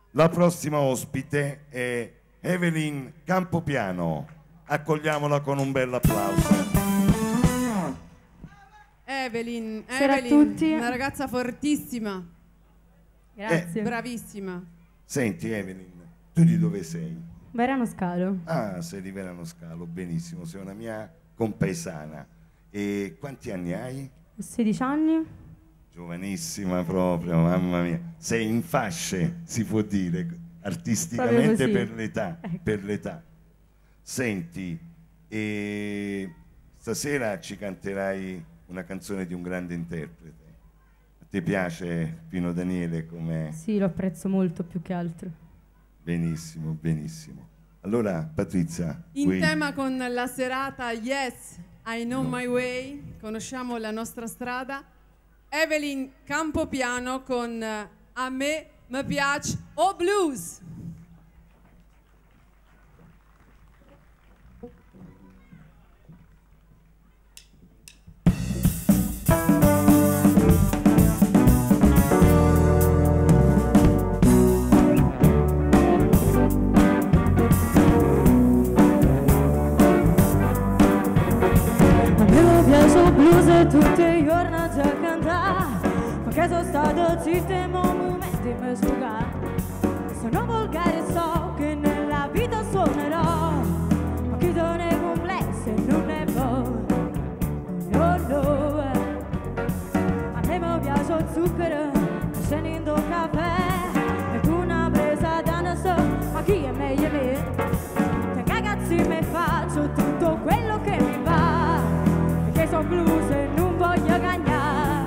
La prossima ospite è Evelyn Campopiano. Accogliamola con un bel applauso. Evelyn, Buonasera a tutti. una ragazza fortissima. Grazie. Bravissima. Senti Evelyn, tu di dove sei? Verano Scalo. Ah, sei di Verano Scalo, benissimo, sei una mia compaesana. E quanti anni hai? 16 anni. Giovanissima proprio, mamma mia. Sei in fasce, si può dire, artisticamente per l'età, Ecco. per l'età. Senti, e stasera ci canterai una canzone di un grande interprete. A te piace Pino Daniele come... Sì, lo apprezzo molto più che altro. Benissimo, benissimo. Allora, Patrizia, In vuoi- tema con la serata Yes, I Know My Way, conosciamo la nostra strada. Evelyn Campopiano con A me mi piace o blues. A me mi piace il blues e tutti i giorni a cantare, perché sono stato zitto e mo momenti mi sfugare. Sono volgare e so che nella vita suonerò, ma chi non è complesso e non è buono. No, no. A me mi piace il zucchero, scenendo il caffè, e una presa da so, ma chi è meglio me? Ragazzi mi faccio tutto quello che mi va, perché sono blues e non voglio cagnare.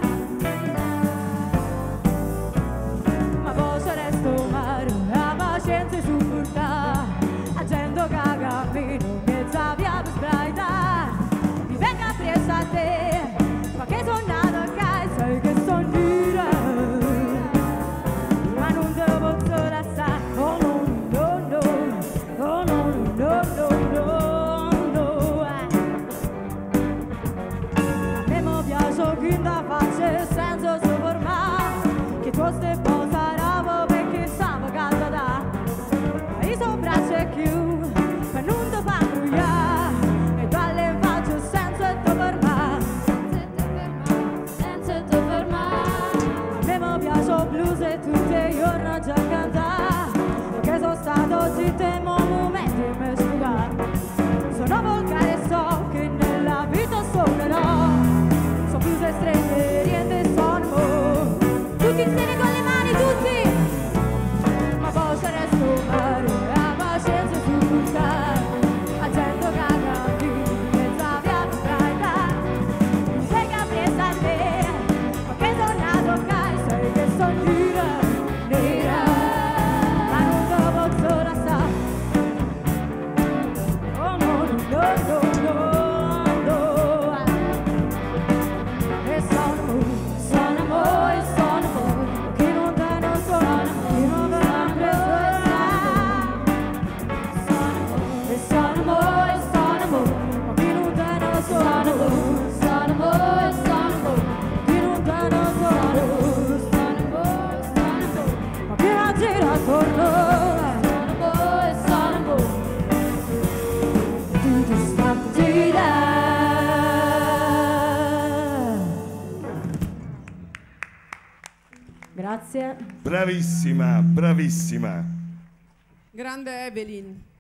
Ma poi se resto mare, la pazienza supporta, la gente che cammino mezza via per sbraitare. Mi venga presa a te, perché sono nato a casa, sai che sono dura, ma non te posso lasciare. Oh no, no, no, oh no, no, no, no, no. A me mi piace chi da faccia senza soffermare, che tu stai posando perché siamo casa da. Ma io so braccia più, per non ti fa brugliare, e dalle facce senza ti fermare. Senza ti fermare. A me mi piace il blues e tutti i giorni a cantare, perché sono stato zitto e mo momenti mi sfugare. Sono volgare e so che nella vita suonerò, sono blues estremi, niente sono mo. Tutti insieme con le mani, tutti! Ma poi se resto mare, la pazienza supportare, la gente che cammina mezza via per sbraitare. Mi sei che presa a te, perché sono nato a casa, sai che sono nera, nera, ma non te posso lasciare. Oh no, no, no, no, no. E sono amore, che non te ne sono, che non te ne preso e sono amore, ma che non te ne sono, che non te ne sono, ma che la gira attorno. Grazie. Bravissima, bravissima. Grande Evelyn.